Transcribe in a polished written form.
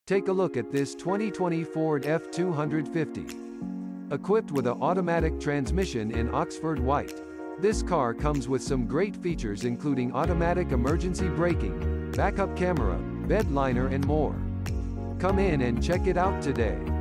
Take a look at this 2020 Ford F-250. Equipped with an automatic transmission in Oxford White. This car comes with some great features including automatic emergency braking, backup camera, bed liner and more. Come in and check it out today.